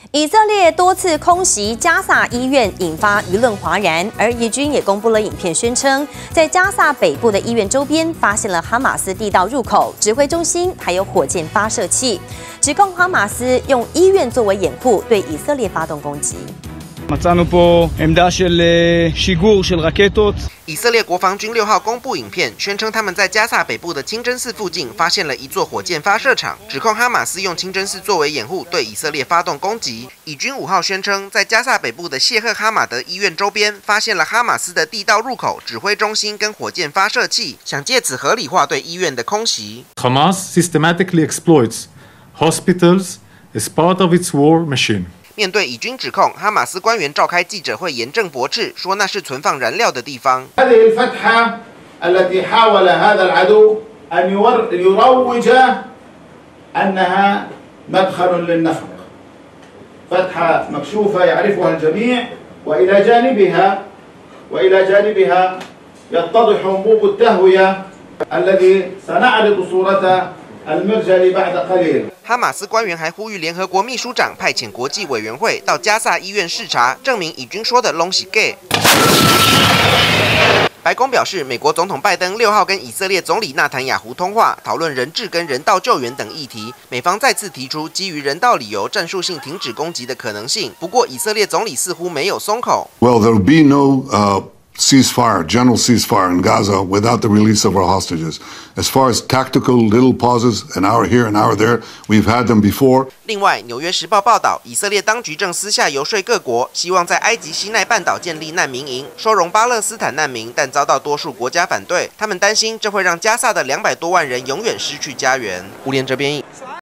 以色列多次空袭加萨医院，引发舆论哗然。而以军也公布了影片，宣称在加萨北部的医院周边发现了哈马斯地道入口、指挥中心，还有火箭发射器，指控哈马斯用医院作为掩护，对以色列发动攻击。 מצאנו פה עמדה של שיגור של רקטות. 以色列国防军6号公布影片，宣称他们在加萨北部的清真寺附近发现了一座火箭发射场，指控哈马斯用清真寺作为掩护，对以色列发动攻击。以军5号宣称，在加萨北部的谢赫哈马德医院周边发现了哈马斯的地道入口、指挥中心跟火箭发射器，想借此合理化对医院的空袭。 Hamas systematically exploits hospitals as part of its war machine. 面对以军指控，哈马斯官员召开记者会，严正驳斥，说那是存放燃料的地方。 هذه الفتحة التي حاول هذا العدو أن يروج أنها مدخل للنفق. فتحة مكشوفة يعرفها الجميع، وإلى جانبها يتضح أنبوب التهوية الذي سنعرض صورته المرجلي بعد قليل. 哈马斯官员还呼吁联合国秘书长派遣国际委员会到加萨医院视察，证明以军说的拢是假。白宫表示，美国总统拜登6号跟以色列总理纳坦雅胡通话，讨论人质跟人道救援等议题。美方再次提出基于人道理由战术性停止攻击的可能性。不过，以色列总理似乎没有松口。 Well, there will be no ceasefire, general ceasefire in Gaza without the release of our hostages. As far as tactical little pauses, an hour here, an hour there, we've had them before. 另外，《纽约时报》报道，以色列当局正私下游说各国，希望在埃及西奈半岛建立难民营，收容巴勒斯坦难民，但遭到多数国家反对。他们担心这会让加萨的200多万人永远失去家园。吴连哲编译。